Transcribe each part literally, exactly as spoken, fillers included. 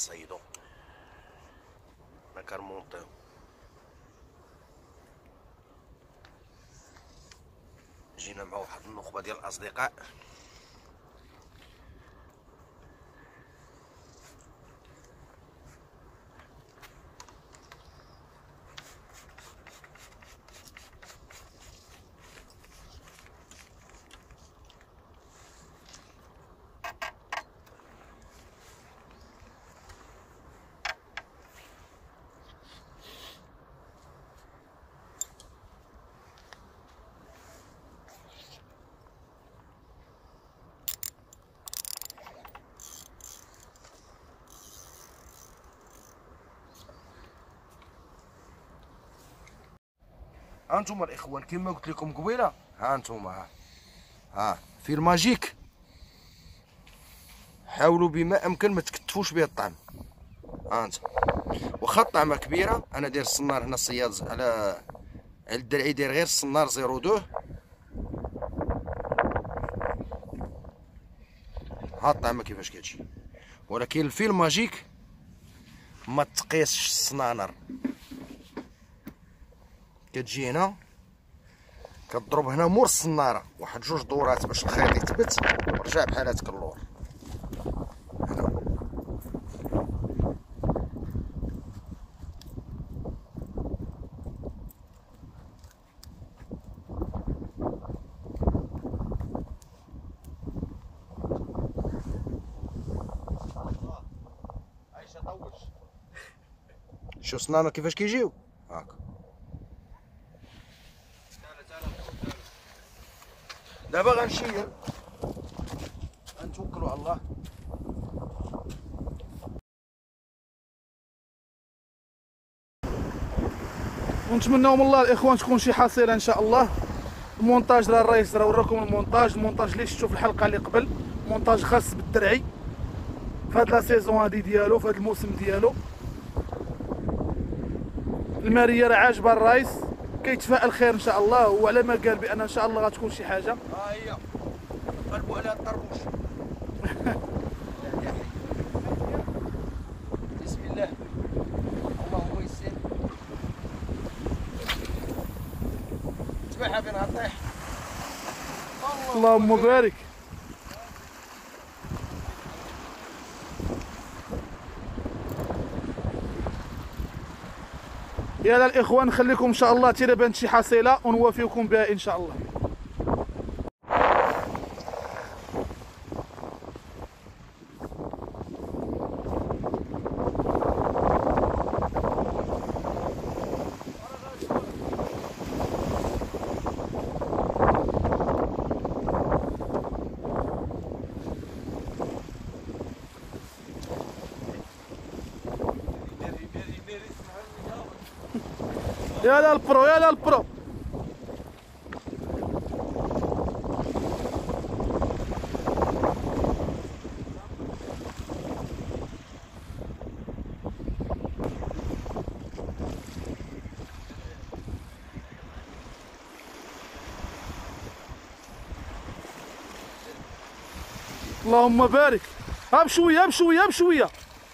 كنصيدو ما كنمونطيو. جينا مع واحد النخبه ديال الاصدقاء ها انتم الاخوان كما قلت لكم قبيله. ها انتم ها ها في الماجيك حاولوا بما امكن ما تكتفوش به الطعم. ها انت واخا الطعمه كبيره انا داير الصنار هنا الصياد على على الدرعي داير غير الصنار صفر اثنين. ها الطعمه كيفاش كتجي، ولكن الفيل ماجيك ما تقيسش الصنانر. كتجي هنا كتضرب هنا مور الصناره واحد جوج دورات باش الخيط يثبت ورجع بحال هاتك اللور. هنا عايشه طوش. شوف الصنانه كيفاش كيجيو هاكا. دابا غنشيل غنتوكلوا على الله. ونتمناو من الله الاخوان تكون شي حصيله ان شاء الله. المونتاج راه الرئيس راه وراكم المونتاج، المونتاج اللي شفتو في الحلقه اللي قبل، مونتاج خاص بالدرعي في هاد لا سيزون هادي ديالو، في هاد الموسم ديالو. الماريه راه عاجبه الرئيس، كيتفائل خير ان شاء الله، وعلى ما قال بان ان شاء الله غتكون شي حاجه. ها هي قلبوا عليها الطربوش. بسم الله اللهم يسر. تبعها بين غطيح. اللهم بارك. يا الاخوان خليكم ان شاء الله تيرا بانت شي حصيله ونوافيكم بها ان شاء الله. يا لا البرو يا لا البرو. اللهم بارك. ها بشويه بشويه بشويه.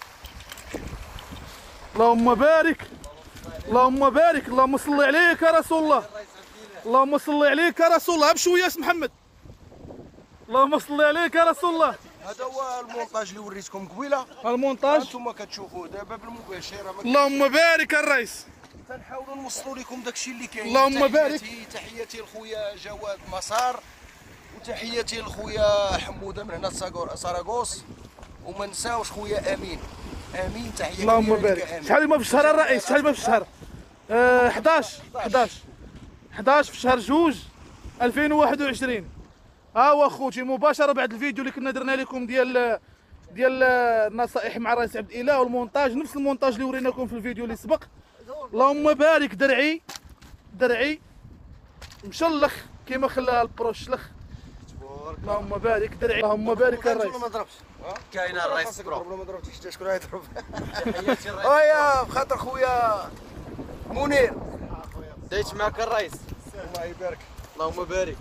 اللهم بارك اللهم بارك. اللهم صل عليك يا رسول الله. اللهم صل عليك يا رسول الله. بشويه يا محمد. اللهم صل عليك يا رسول الله. هذا هو المونتاج اللي وريتكم قبيله. المونتاج انتم كتشوفوه دابا بالمباشره. اللهم بارك الرئيس. تنحاولوا نوصلوا لكم داكشي اللي كاين. اللهم بارك. تحياتي لخويا جواد مسار، وتحياتي لخويا حموده من هنا ساراغوس، وما نساوش خويا امين. امين تحياتي. اللهم بارك. شحال ما في الشهر الرئيس؟ شحال ما في الشهر؟ آه حداش حداش حداش في شهر جوج ألفين وواحد وعشرين. ها هو خوتي مباشره بعد الفيديو اللي كنا درنا لكم ديال ديال النصائح مع الرئيس عبد الاله، والمونتاج نفس المونتاج اللي وريناكم في الفيديو اللي سبق. اللهم بارك. درعي درعي مشلخ كيما خلاها البرو الشلخ. اللهم بارك درعي. اللهم بارك الرئيس. ما ضربش كاين الرئيس برو. ما ضربتش حتى شكون غيضرب. هيا بخاطر خويا منير دايت معك الرئيس. الله يبارك. اللهم بارك.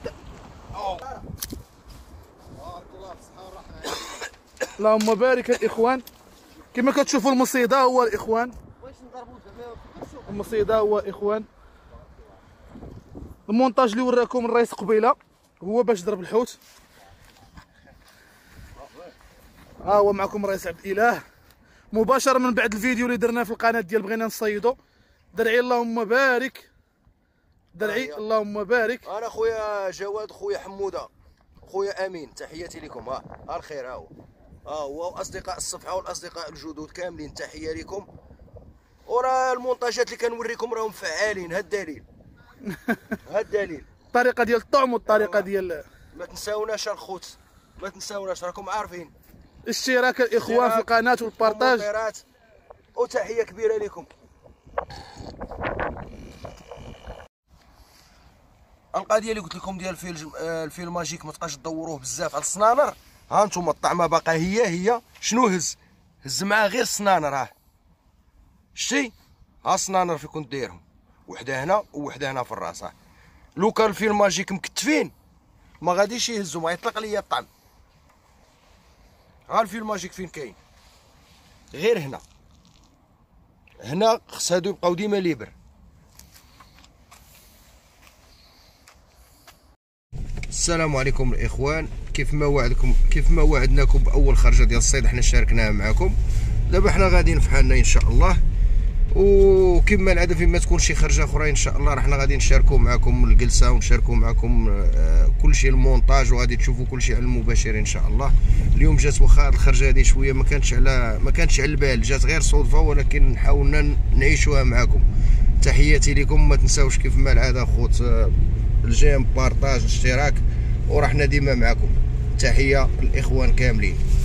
اللهم بارك الاخوان. كما كتشوفوا المصيده هو الاخوان، المصيده هو الاخوان. المونتاج اللي وراكم الرئيس قبيله هو باش ضرب الحوت. ها هو معكم الرئيس عبد الاله مباشره من بعد الفيديو اللي درناه في القناه ديال بغينا نصيدو. درعي اللهم بارك، درعي اللهم بارك. انا خويا جواد، خويا حموده، خويا امين، تحياتي لكم. ها ها الخير، ها هو ها هو اصدقاء الصفحه والاصدقاء الجدد كاملين، تحيه لكم. وراه المونتاجات اللي كنوريكم راهم فعالين، ها الدليل ها الدليل. الطريقه ديال الطعم والطريقه ديال ما تنساوناش الخوت، ما تنساوناش، راكم عارفين. اشتراك الاخوان في القناه والبارطاج، وتحيه كبيره لكم. القضيه اللي قلت لكم ديال الفيل الفيل الماجيك ما تبقاش تدوروه بزاف على الصنانر. ها انتم الطعمه باقا هي هي. شنو هز هز معاه غير الصنانر. ها شتي، ها الصنانر في كنت دايرهم، وحده هنا ووحده هنا في الراس. ها لو كان الفيل الماجيك مكتفين ما غاديش يهزوا، ما يطلق ليا الطعم. ها الفيل الماجيك فين كاين؟ غير هنا. هنا خص هادو يبقاو ديما ليبر. السلام عليكم الاخوان. كيف ما وعدكم كيف ما وعدناكم باول خرجه ديال الصيد حنا شاركناها معكم. دابا حنا غاديين في حالنا ان شاء الله، وكما العاده فيما تكون شي خرجه اخرى ان شاء الله راه حنا غادي نشاركوا معكم الجلسه ونشاركوا معكم كل شيء المونتاج، وغادي تشوفوا كل شيء على المباشر ان شاء الله. اليوم جات واخا هاد الخرجه هذه شويه ما كانتش على ما كانتش على البال، جات غير صدفه، ولكن حاولنا نعيشوها معكم. تحياتي لكم. ما تنساوش كيف ما العاده خوت الجيم، بارطاج، اشتراك، ورحنا ديما معكم. تحيه الاخوان كاملين.